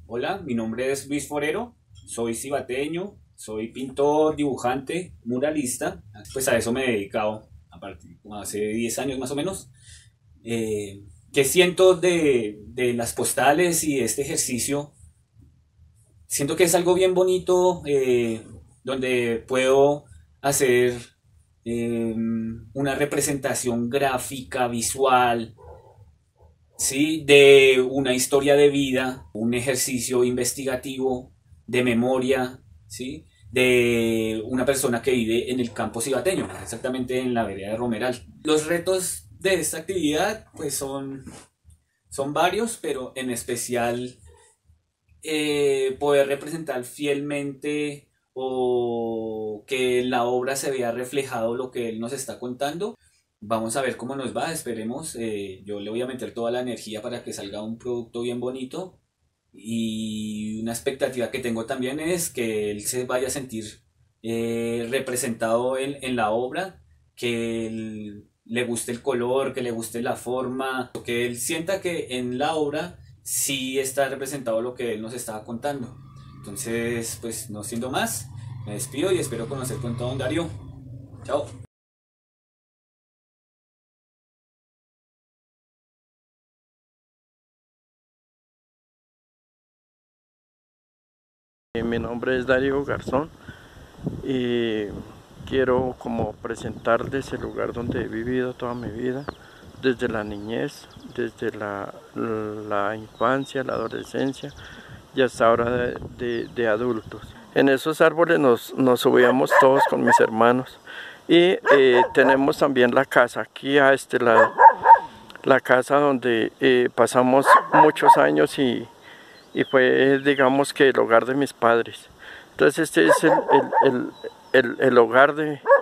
Hola, mi nombre es Luis Forero, soy cibateño, soy pintor, dibujante, muralista. Pues a eso me he dedicado a partir, como hace 10 años más o menos. Eh, ¿Qué siento de las postales y de este ejercicio? Siento que es algo bien bonito, donde puedo hacer una representación gráfica, visual, ¿sí? De una historia de vida, un ejercicio investigativo de memoria, ¿sí? De una persona que vive en el campo cibateño, exactamente en la vereda de Romeral. Los retos de esta actividad pues son varios, pero en especial poder representar fielmente o que en la obra se vea reflejado lo que él nos está contando. Vamos a ver cómo nos va, esperemos. Yo le voy a meter toda la energía para que salga un producto bien bonito. Y una expectativa que tengo también es que él se vaya a sentir representado en la obra, que le guste el color, que le guste la forma, que él sienta que en la obra sí está representado lo que él nos estaba contando. Entonces, pues no siendo más, me despido y espero conocer pronto a don Darío. Chao. Mi nombre es Darío Garzón y quiero como presentarles el lugar donde he vivido toda mi vida, desde la niñez, desde la infancia, la adolescencia y hasta ahora de adultos. En esos árboles nos subíamos todos con mis hermanos y tenemos también la casa aquí a este lado, la casa donde pasamos muchos años y fue, digamos, que el hogar de mis padres. Entonces este es el hogar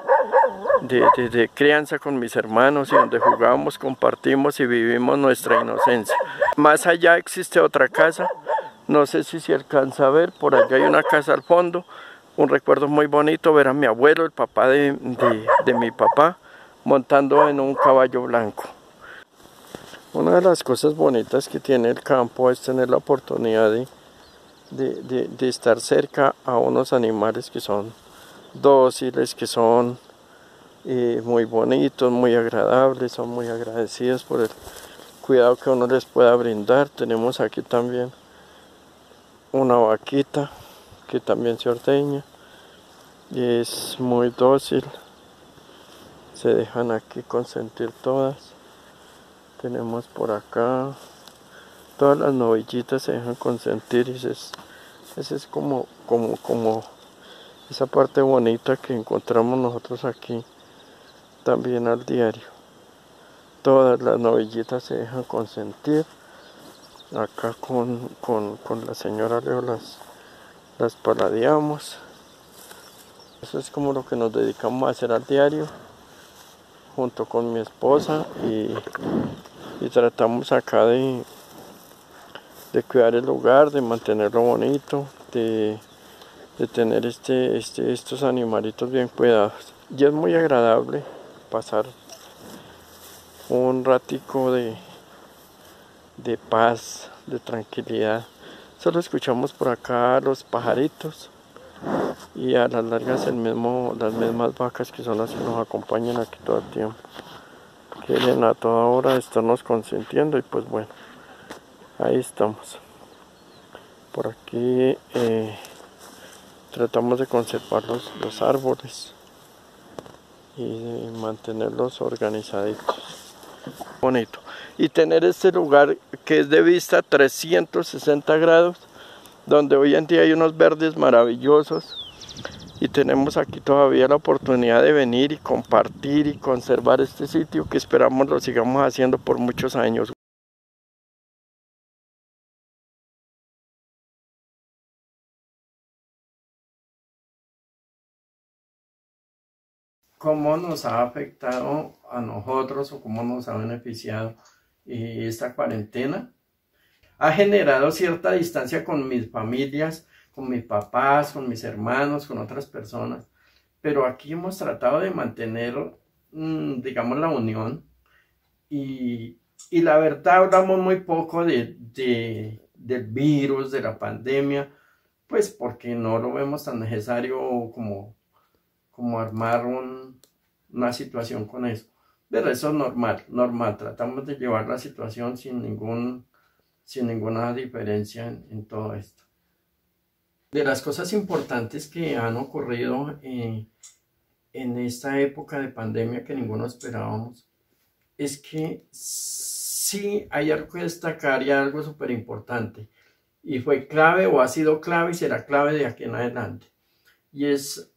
de crianza con mis hermanos y donde jugamos, compartimos y vivimos nuestra inocencia. Más allá existe otra casa, no sé si se alcanza a ver, por allá hay una casa al fondo, un recuerdo muy bonito ver a mi abuelo, el papá de mi papá, montando en un caballo blanco. Una de las cosas bonitas que tiene el campo es tener la oportunidad de estar cerca a unos animales que son dóciles, que son muy bonitos, muy agradables, son muy agradecidos por el cuidado que uno les pueda brindar. Tenemos aquí también una vaquita que también se ordeña y es muy dócil, se dejan aquí consentir todas. Tenemos por acá todas las novillitas se dejan consentir y ese es como esa parte bonita que encontramos nosotros aquí también al diario. Todas las novillitas se dejan consentir. Acá con la señora Leo las paladeamos. Eso es como lo que nos dedicamos a hacer al diario junto con mi esposa y tratamos acá de cuidar el lugar, de mantenerlo bonito, de tener estos animalitos bien cuidados. Y es muy agradable pasar un ratico de paz, de tranquilidad. Solo escuchamos por acá los pajaritos y a las largas las mismas vacas que son las que nos acompañan aquí todo el tiempo. Quieren a toda hora estarnos consintiendo y pues bueno, ahí estamos. Por aquí tratamos de conservar los árboles y de mantenerlos organizaditos. Bonito. Y tener este lugar que es de vista 360 grados, donde hoy en día hay unos verdes maravillosos y tenemos aquí todavía la oportunidad de venir y compartir y conservar este sitio que esperamos lo sigamos haciendo por muchos años. ¿Cómo nos ha afectado a nosotros o cómo nos ha beneficiado esta cuarentena? Ha generado cierta distancia con mis familias, con mis papás, con mis hermanos, con otras personas, pero aquí hemos tratado de mantener, digamos, la unión y la verdad hablamos muy poco del virus, de la pandemia, pues porque no lo vemos tan necesario como armar una situación con eso. Pero eso es normal, tratamos de llevar la situación sin ninguna diferencia en todo esto. De las cosas importantes que han ocurrido en esta época de pandemia que ninguno esperábamos, es que sí hay algo que destacar y algo súper importante, y fue clave o ha sido clave y será clave de aquí en adelante, y es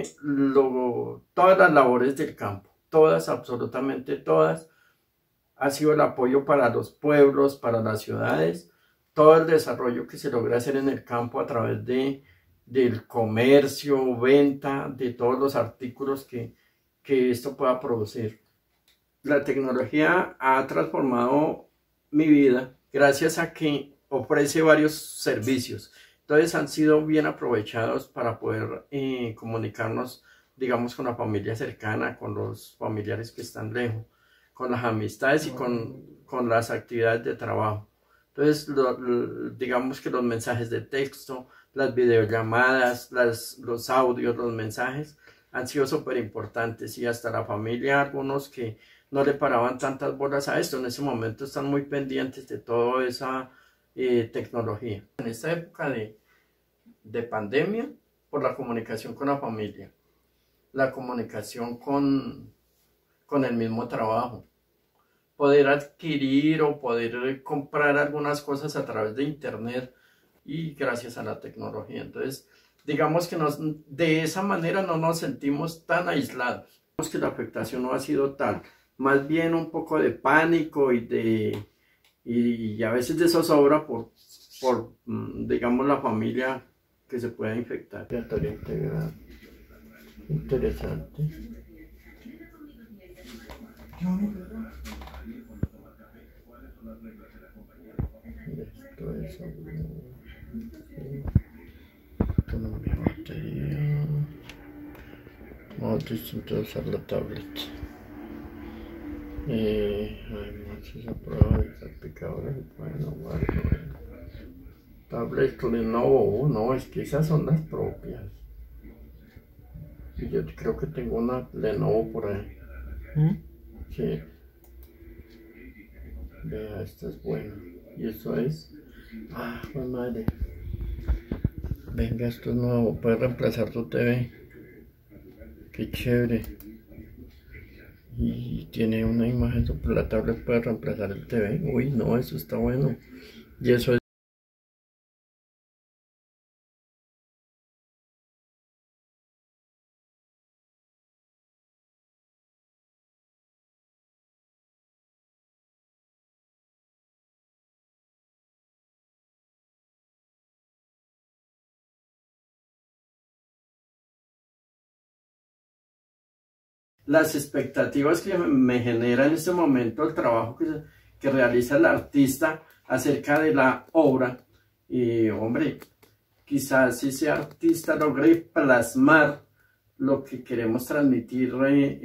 todas las labores del campo, todas, absolutamente todas, ha sido el apoyo para los pueblos, para las ciudades, todo el desarrollo que se logra hacer en el campo a través del comercio, venta, de todos los artículos que esto pueda producir. La tecnología ha transformado mi vida gracias a que ofrece varios servicios. Entonces han sido bien aprovechados para poder comunicarnos, digamos, con la familia cercana, con los familiares que están lejos, con las amistades y con las actividades de trabajo. Entonces, digamos que los mensajes de texto, las videollamadas, los audios, los mensajes han sido súper importantes, y hasta la familia, algunos que no le paraban tantas bolas a esto, en ese momento están muy pendientes de toda esa tecnología. En esta época de pandemia, por la comunicación con la familia, la comunicación con el mismo trabajo, poder adquirir o poder comprar algunas cosas a través de internet y gracias a la tecnología. Entonces, digamos que de esa manera no nos sentimos tan aislados. Digamos que la afectación no ha sido tal, más bien un poco de pánico y a veces de zozobra por digamos, la familia que se pueda infectar. Interesante. Esto es autonomía batería. Vamos a usar la tablet. Además esa prueba de salpicadores, bueno, tablet Lenovo, no, es que esas son las propias. Y yo creo que tengo una Lenovo por ahí. Sí. Vea, esta es buena. Y esto es. Ah, pues madre. Venga, esto es nuevo. Puedes reemplazar tu TV. Qué chévere. Y tiene una imagen sobre la tablet. Puede reemplazar el TV. Uy, no, eso está bueno. Y eso es. Las expectativas que me genera en este momento el trabajo que realiza el artista acerca de la obra. Y hombre, quizás ese artista logre plasmar lo que queremos transmitir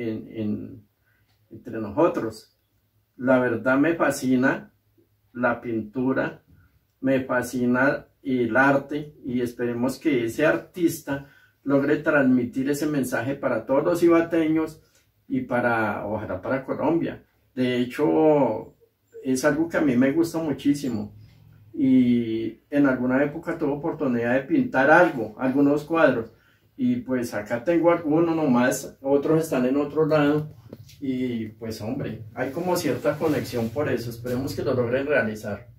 entre nosotros. La verdad me fascina la pintura, me fascina el arte, y esperemos que ese artista logre transmitir ese mensaje para todos los ibateños y ojalá para Colombia. De hecho, es algo que a mí me gusta muchísimo, y en alguna época tuve oportunidad de pintar algunos cuadros, y pues acá tengo algunos nomás, otros están en otro lado, y pues hombre, hay como cierta conexión por eso. Esperemos que lo logren realizar.